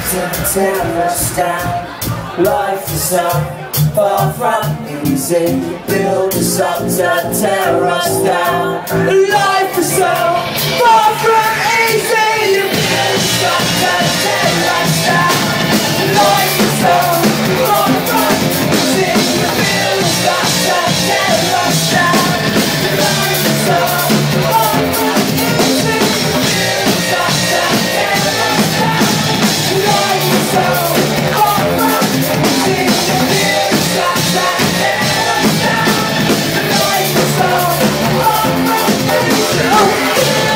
to tear us down. Life is so far from easy. Build us up to tear us down. Life is so far from easy. You build us up to tear us down. Life is so far from easy. You build us up to tear us down. Life is so far from easy. You build us up to tear us down. Life is so far from easy. You build us up to tear us down. Life is so far from easy.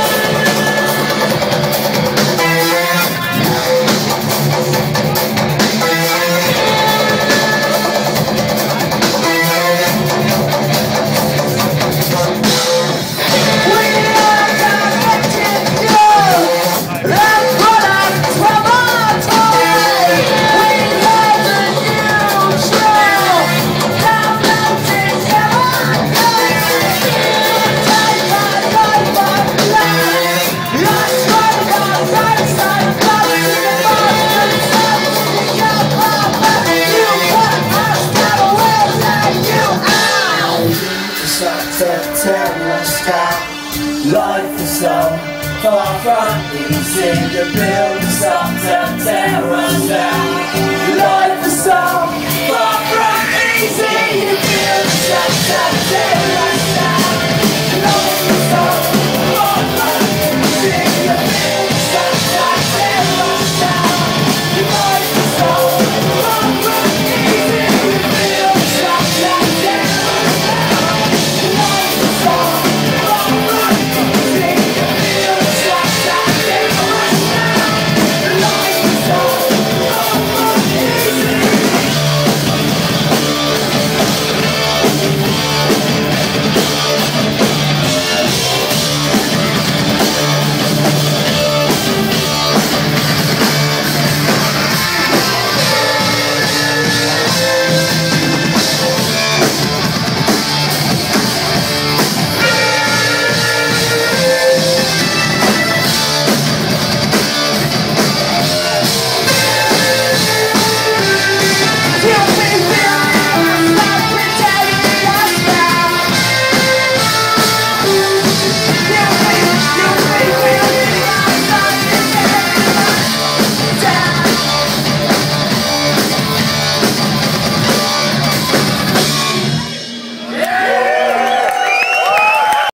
Life is so far from easy. You build us up to tear us down. Life is so far from easy. You build us up to tear us down. Life is so